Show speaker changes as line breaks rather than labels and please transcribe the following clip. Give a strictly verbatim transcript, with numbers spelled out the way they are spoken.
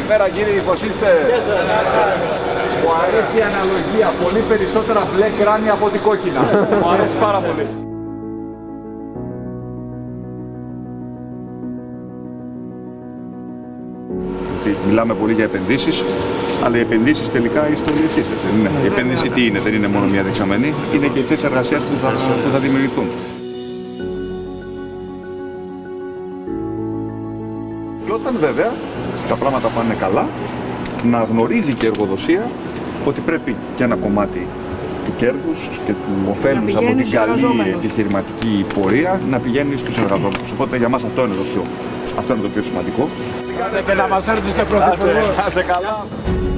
Καλημέρα κύριοι, πώς είστε? Μου αρέσει η αναλογία, πολύ περισσότερα μπλε κράνια από ότι κόκκινα. Μου αρέσει πάρα πολύ. Μιλάμε πολύ για επενδύσεις, αλλά οι επενδύσεις τελικά είστε όλοι εσείς, έτσι δεν είναι? Η επένδυση τι είναι, δεν είναι μόνο μια δεξαμενή, είναι και οι θέσεις εργασίας που θα, που θα δημιουργηθούν. Και όταν βέβαια τα πράγματα πάνε καλά, να γνωρίζει και η εργοδοσία ότι πρέπει και ένα κομμάτι του κέρδους και του ωφέλους από την καλή επιχειρηματική πορεία να πηγαίνει στους εργαζόμενους. Οπότε για μας αυτό είναι το πιο, αυτό είναι το πιο σημαντικό.
Να μας έρθεις και πρωθυπουργός.
Να σε καλά.